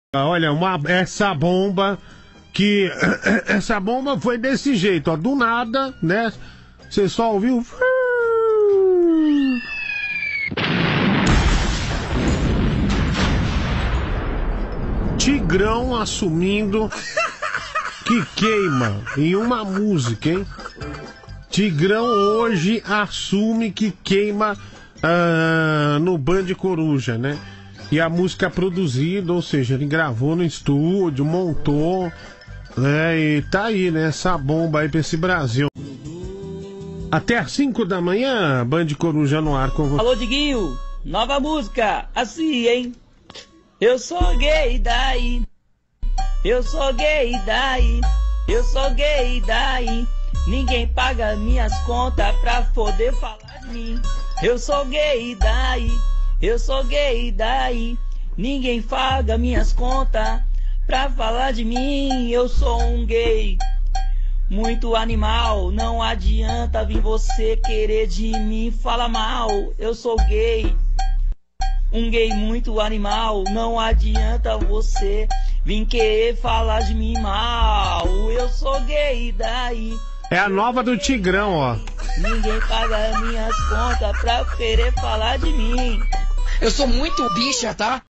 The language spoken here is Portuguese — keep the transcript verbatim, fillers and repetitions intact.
Olha, uma, essa bomba que... Essa bomba foi desse jeito, ó. Do nada, né? Você só ouviu... Tigrão assumindo que queima em uma música, hein? Tigrão hoje assume que queima uh, no Band Coruja, né? E a música produzida, ou seja, ele gravou no estúdio, montou, né? E tá aí, né? Essa bomba aí pra esse Brasil. Até às cinco da manhã, Band Coruja no ar com você. Alô, Diguinho, nova música, assim, hein? Eu sou gay daí, eu sou gay daí, eu sou gay daí. Ninguém paga minhas contas pra poder falar de mim. Eu sou gay daí, eu sou gay daí. Ninguém paga minhas contas pra falar de mim. Eu sou um gay muito animal. Não adianta vir você querer de mim falar mal. Eu sou gay, um gay muito animal. Não adianta você vir querer falar de mim mal. Eu sou gay daí. É a nova do Tigrão, ó. Ninguém paga minhas contas pra querer falar de mim. Eu sou muito bicha, tá?